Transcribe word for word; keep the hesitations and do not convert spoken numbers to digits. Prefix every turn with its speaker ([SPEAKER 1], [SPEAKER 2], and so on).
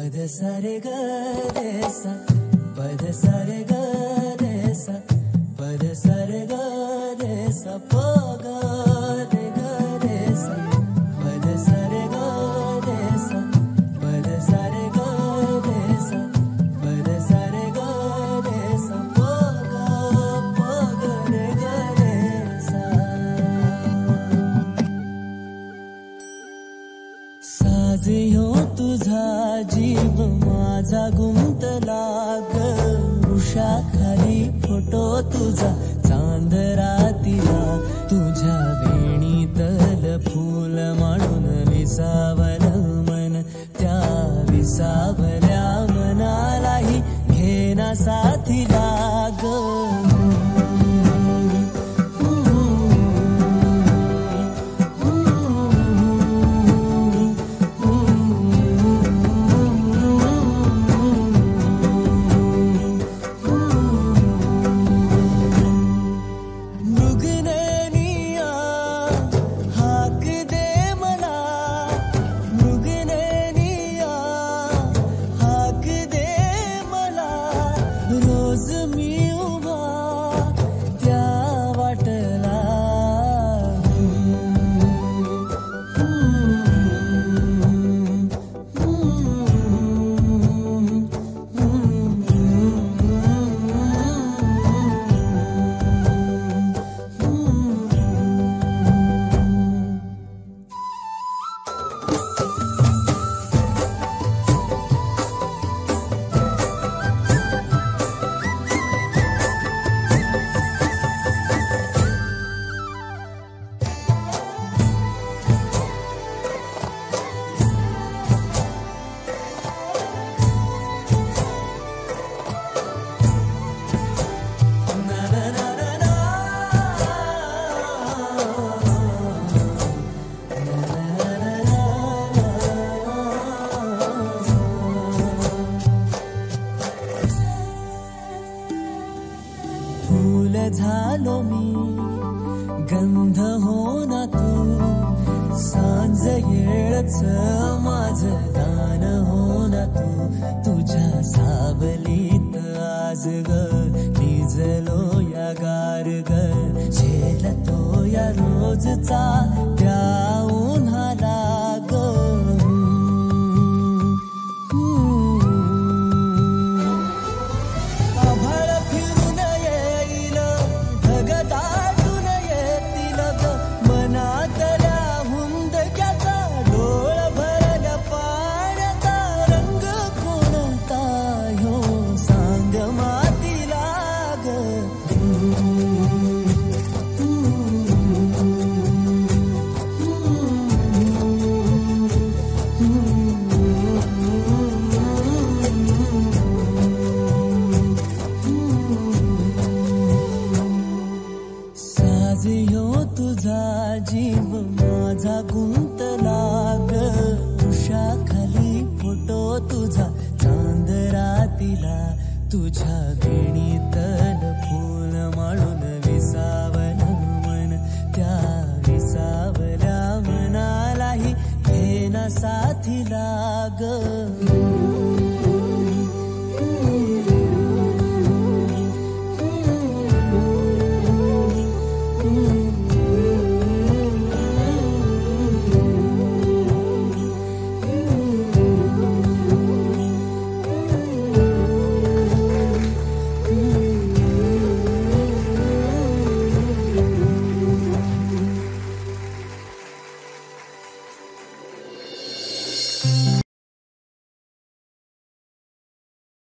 [SPEAKER 1] पद सारे ग रे सा पद सारे ग रे सा पद सारे ग रे सा प ग रे ग रे सा पद सारे ग रे सा पद सारे ग रे सा पद सारे ग रे सा प ग प ग रे ग रे सा साज ह्यो तुझा जीव माझा गुंतला ग वृषाखाली फोटो तुझा चांद रातीला तुझ्या वेणीतल फूल म्हणून विसावल मन त्या विसावल्या मनालाही घेना साथीला ग फूल झालो मी गंध हो ना तू सांज येळच माझ गान हो ना तू तुझ्या सावलीत आज ग निजलो या गार ग झेलतो या रोजचा त्या उन्हाला ग तुझा जीव माझा गुंतला ग वृषाखाली फोटो तुझा चांद रातीला तुझ्या वेणीत